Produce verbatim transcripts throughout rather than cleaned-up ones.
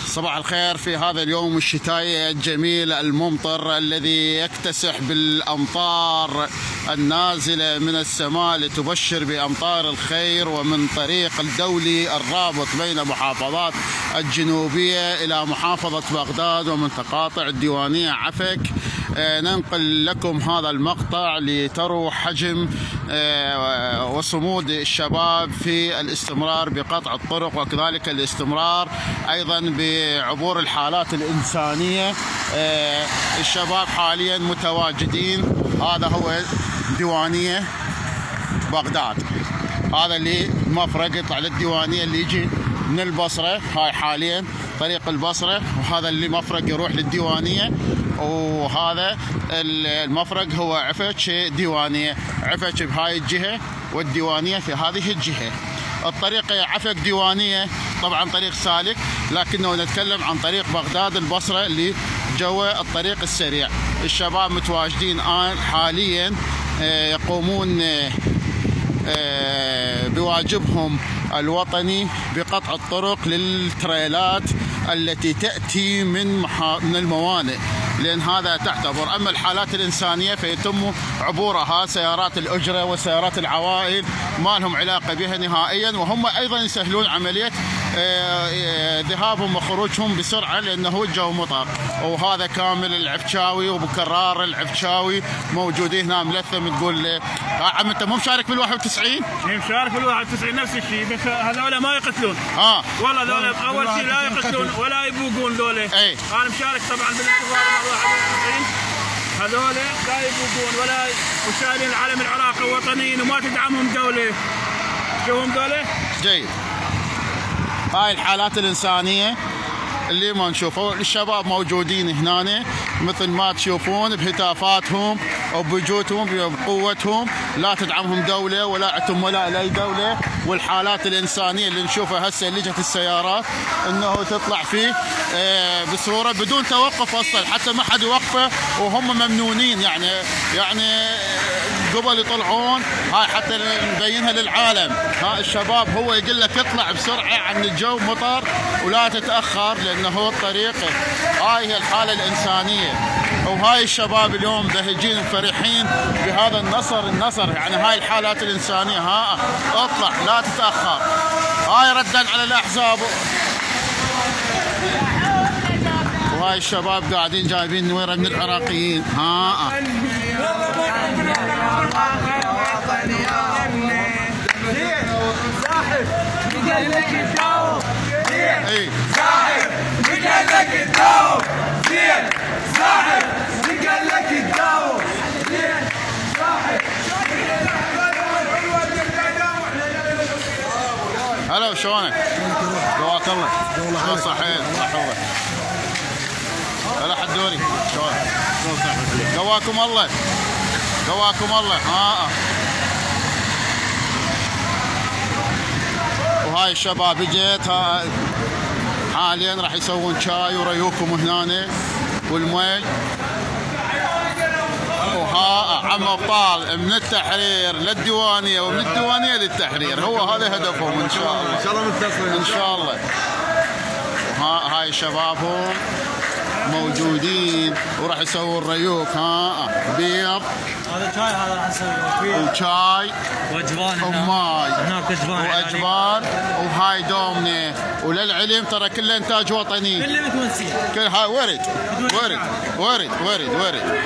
صباح الخير في هذا اليوم الشتائي الجميل الممطر الذي يكتسح بالأمطار النازلة من السماء لتبشر بأمطار الخير، ومن طريق الدولي الرابط بين محافظات الجنوبية إلى محافظة بغداد ومن تقاطع الديوانية عفك. ننقل لكم هذا المقطع لتروا حجم وصمود الشباب في الاستمرار بقطع الطرق، وكذلك الاستمرار أيضا بعبور الحالات الإنسانية. الشباب حاليا متواجدين. هذا هو ديوانية بغداد، هذا اللي مفرق يطلع للديوانية اللي يجي من البصرة، هاي حاليا طريق البصرة، وهذا اللي مفرق يروح للديوانية، وهذا المفرق هو عفج ديوانية. عفج بهاي الجهة والديوانية في هذه الجهة. الطريق عفق ديوانية طبعا طريق سالك، لكنه نتكلم عن طريق بغداد البصرة اللي جوا الطريق السريع. الشباب متواجدين الآن حاليا يقومون بواجبهم الوطني بقطع الطرق للتريلات التي تأتي من من الموانئ، لأن هذا تعتبر. أما الحالات الإنسانية فيتم عبورها سيارات الأجرة وسيارات العوائل، ما لهم علاقة بها نهائيا، وهم أيضا يسهلون عملية ذهابهم وخروجهم بسرعة لأنه الجو مطر. وهذا كامل العفشاوي وبكرار العفشاوي موجودين هنا ملثم. تقول عم أنت مو مشارك بالواحد وتسعين؟ مشارك بالواحد وتسعين نفس الشيء، بس هذول ما يقتلون. اه والله هذول أول شيء لا يقتلون ولا يبوقون ذولا. اي أنا مشارك طبعا بالانتظار مع واحد وتسعين. هذول لا يبوقون ولا وشايلين العلم العراقي وطنيين وما تدعمهم دولة. شوفهم ذولا. جيد. هاي الحالات الإنسانية اللي ما نشوفه. الشباب موجودين هنا مثل ما تشوفون بهتافاتهم وبوجودهم بقوتهم، لا تدعمهم دولة ولا عتم ولا لأي دولة. والحالات الإنسانية اللي نشوفها هسه اللي جت السيارات انه تطلع فيه بصورة بدون توقف اصلا، حتى ما حد يوقفه وهم ممنونين. يعني يعني قبل يطلعون هاي حتى نبينها للعالم. ها الشباب هو يقول لك اطلع بسرعة عن الجو مطر ولا تتأخر لأنه الطريق. هاي هي الحالة الإنسانية، وهاي الشباب اليوم بهجين وفرحين بهذا النصر. النصر يعني هاي الحالات الإنسانية. ها اطلع لا تتأخر. هاي ردا على الأحزاب. وهاي الشباب قاعدين جايبين نويرة من العراقيين. ها اي صاحب قال لك تداوم زين، صاحب قال لك تداوم زين، صاحب. هلا شلونك؟ قواك الله. شلون صحيت؟ الله. هلا حدوري شلونك؟ قواكم الله. قواكم الله. ها وهاي الشباب اجت حاليا راح يسوون شاي وريوكم هنا والمي. وها عم ابطال من التحرير للديوانيه ومن الديوانيه للتحرير، هو هذا هدفهم ان شاء الله. ان شاء الله منتصرين ان شاء الله. ها هاي شبابهم موجودين وراح يسوون ريوك. ها بيض. هذا شاي، هذا راح نسويه وشاي واجبان وماي هناك اجبان واجبان. وهاي دومنه. وللعلم ترى كله انتاج وطني. كله متونسين. كل هاي ورد ورد ورد ورد ورد.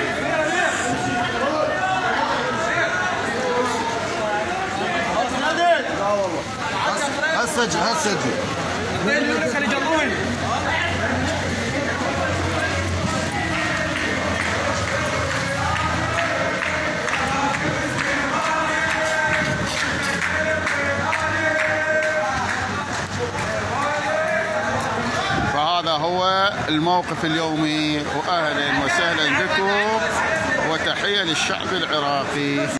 هسج هسج فهذا هو الموقف اليومي، واهلا وسهلا بكم وتحيه للشعب العراقي.